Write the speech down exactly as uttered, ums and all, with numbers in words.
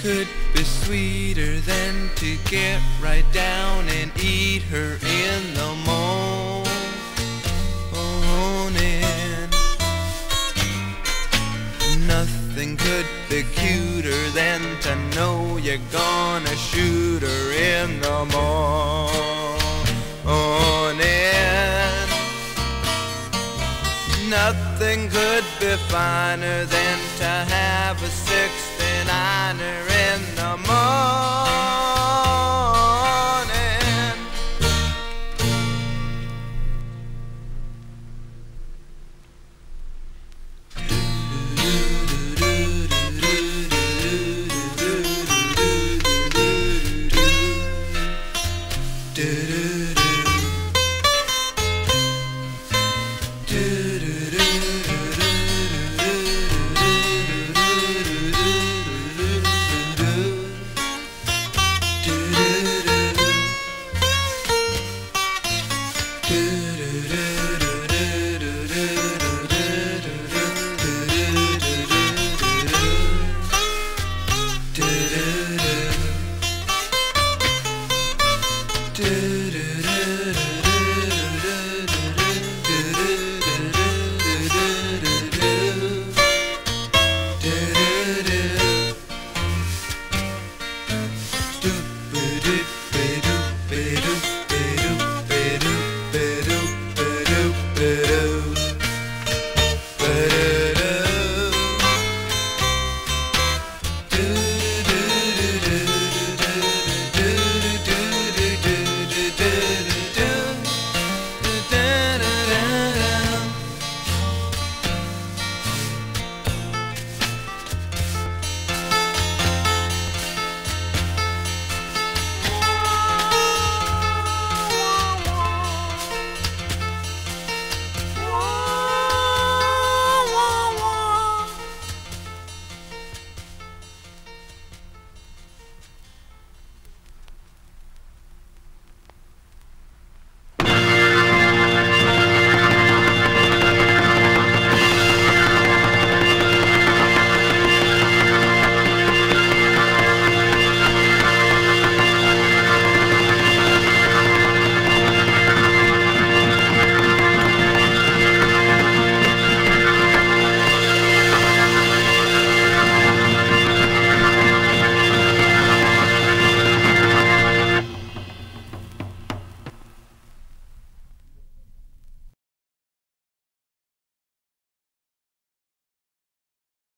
could be sweeter than to get right down and eat her in the morning. Nothing could be cuter than to know you're gonna shoot her in the morning. Nothing could be finer than to have a sixty-niner in the morning.